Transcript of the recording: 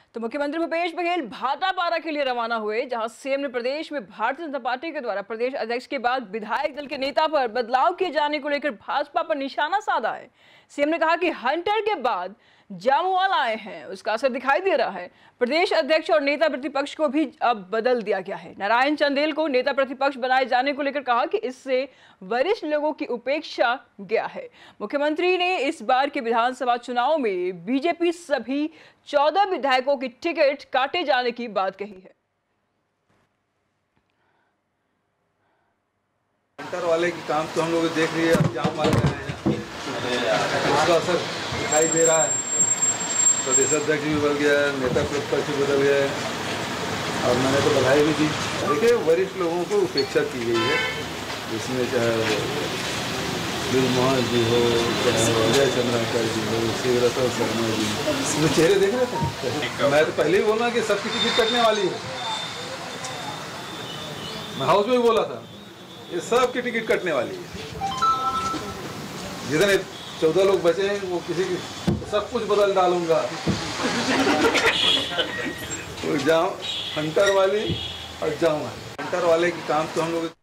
तो मुख्यमंत्री भूपेश बघेल भाटापारा के लिए रवाना हुए, जहां सीएम ने प्रदेश में भारतीय जनता पार्टी के द्वारा प्रदेश अध्यक्ष के बाद विधायक दल के नेता पर बदलाव किए जाने को लेकर भाजपा पर निशाना साधा है। सीएम ने कहा कि हंटर के बाद जामुवाल आए हैं, उसका असर दिखाई दे रहा है। प्रदेश अध्यक्ष और नेता प्रतिपक्ष को भी अब बदल दिया गया है। नारायण चंदेल को नेता प्रतिपक्ष बनाए जाने को लेकर कहा कि इससे वरिष्ठ लोगों की उपेक्षा गया है। मुख्यमंत्री ने इस बार के विधानसभा चुनाव में बीजेपी सभी 14 विधायकों की टिकट काटे जाने की बात कही है। हंटर वाले की काम तो हम लोग देख रही है, जाम वाले उसका असर दिखाई दे रहा है। प्रदेश अध्यक्ष भी बदल गया, नेता प्रतिपक्ष भी बदल गया और मैंने तो बधाई भी दी। देखिए, वरिष्ठ लोगों को उपेक्षा की गई है, जिसमें चाहे मोहन जी हो, चाहे अजय चंद्राकर जी हो, शिवरतन शर्मा जी, इसमें चेहरे देख रहे थे। मैं तो पहले ही बोला कि सबकी टिकट कटने वाली है। मैं हाउस में भी बोला था, ये सबकी टिकट कटने वाली है। जितने 14 लोग बचे हैं वो किसी की सब कुछ बदल डालूंगा। तो जाऊँ हंटर वाली और जाऊँ हंटर वाले की काम तो हम लोग